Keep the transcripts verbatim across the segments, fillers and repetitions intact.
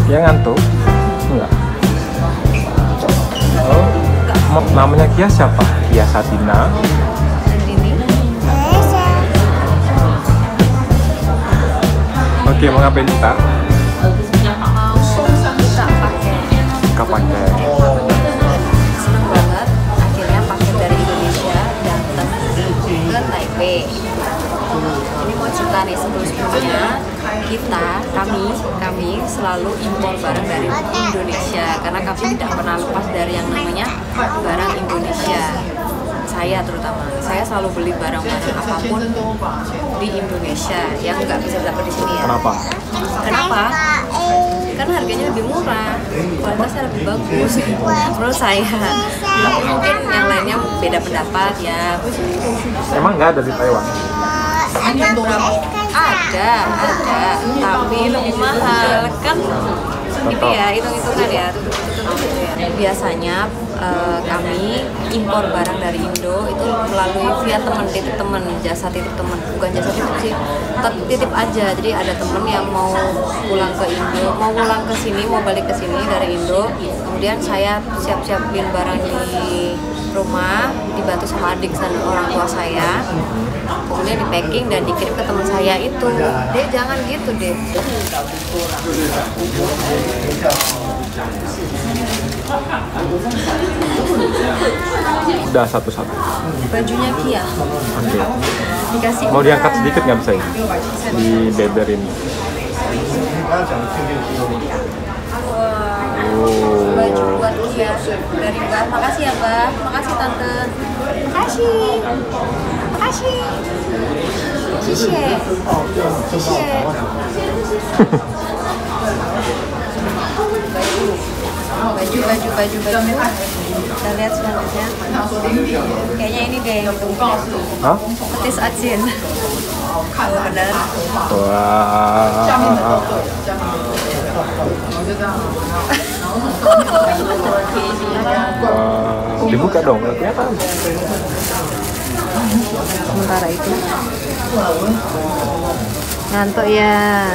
Ya ngantuk? Enggak. Oh, namanya Kia siapa? Kia Satina. Oke, mau ngapain kita? Mau buka paket. Buka paket. Seneng banget, akhirnya paket dari Indonesia datang ke Taipei. Ini mau cerita nih, sebelum-sebelumnya kita, kami, kami selalu impor barang dari Indonesia karena kami tidak pernah lepas dari yang namanya barang Indonesia. Saya terutama, saya selalu beli barang-barang apapun di Indonesia yang nggak bisa dapat di sini ya. Kenapa? Kenapa? Karena harganya lebih murah, kualitasnya lebih bagus menurut saya. Tapi mungkin yang lainnya beda pendapat ya. Emang nggak ada di Taiwan? Ada berapa? Ada, ada, tapi lebih mahal kan. Ini ya, hitung-hitungan ya, tutup-tutup gitu ya. Biasanya uh, kami impor barang dari Indo itu melalui via teman, titip teman, jasa titip teman, bukan jasa titip sih, titip aja. Jadi ada temen yang mau pulang ke Indo, mau pulang ke sini, mau balik ke sini dari Indo, kemudian saya siap-siapin barang di rumah, dibantu sama adik dan orang tua saya, kemudian di packing dan dikirim ke teman saya itu. Deh jangan gitu deh. Udah satu-satu. Bajunya Kia. Oke. Dikasih. Mau diangkat sedikit nggak bisa ya? Dibeberin. Wow. Baju buat Kia dari Mbak. Makasih ya Mbak. Makasih Tante. Makasih. Makasih. Cicie. Cicie. Baju, baju, baju, baju. Kita lihat selanjutnya. Kayaknya ini deh yang tunggu. Hah? Petis asin. Kalau benar. Wah. Wah. Dibuka dong, nggak kelihatan. Sementara itu ngantuk ya.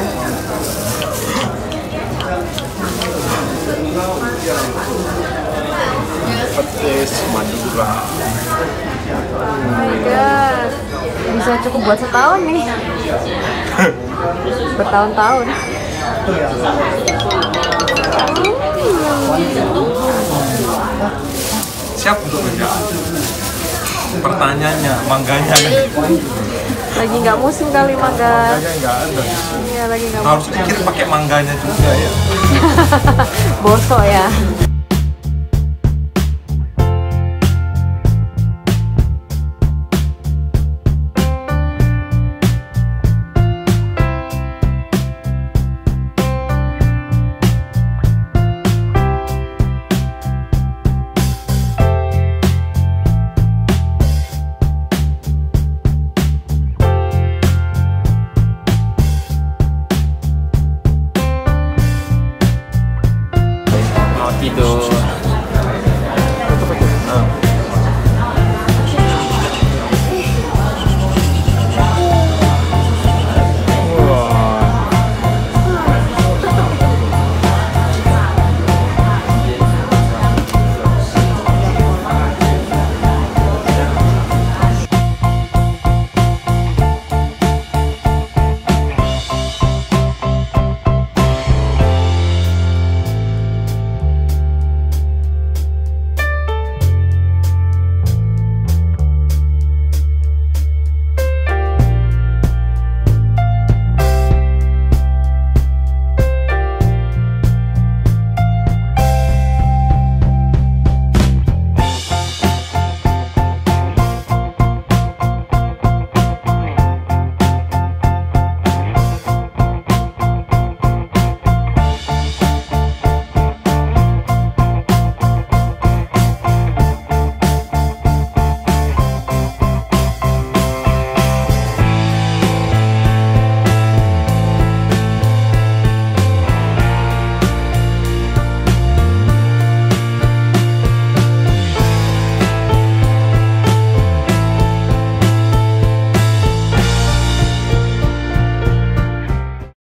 Petis Madura. Oh my god, bisa cukup buat setahun nih. Bertahun-tahun. Siap untuk menjawab. Pertanyaannya, mangganya Lagi nggak musim kali mangga. mangganya nggak ada. Iya, lagi nggak Harus musim. pikir pakai mangganya juga ya. Bosok ya. Mau tidur.